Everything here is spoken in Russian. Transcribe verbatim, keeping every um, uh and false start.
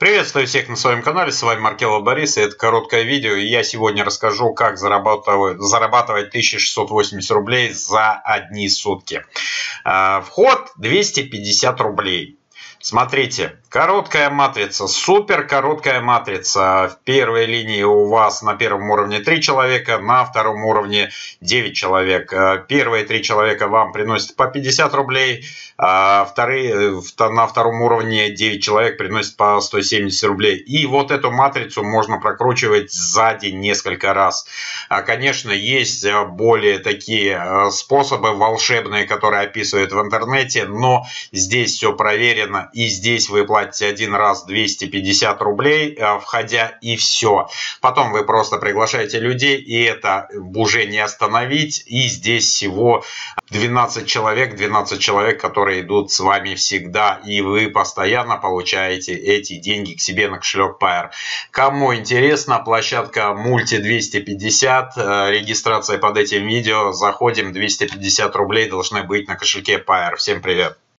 Приветствую всех на своем канале, с вами Маркелов Борис, и это короткое видео, и я сегодня расскажу, как зарабатывать, зарабатывать тысячу шестьсот восемьдесят рублей за одни сутки. Вход двести пятьдесят рублей. Смотрите, короткая матрица, супер короткая матрица. В первой линии у вас на первом уровне три человека, на втором уровне девять человек. Первые три человека вам приносят по пятьдесят рублей, а вторые, на втором уровне девять человек приносят по сто семьдесят рублей. И вот эту матрицу можно прокручивать сзади несколько раз. Конечно, есть более такие способы волшебные, которые описывают в интернете, но здесь все проверено. И здесь вы платите один раз двести пятьдесят рублей, входя, и все. Потом вы просто приглашаете людей, и это уже не остановить. И здесь всего двенадцать человек, двенадцать человек, которые идут с вами всегда. И вы постоянно получаете эти деньги к себе на кошелек Payeer. Кому интересно, площадка Multi двести пятьдесят, регистрация под этим видео. Заходим, двести пятьдесят рублей должны быть на кошельке Payeer. Всем привет!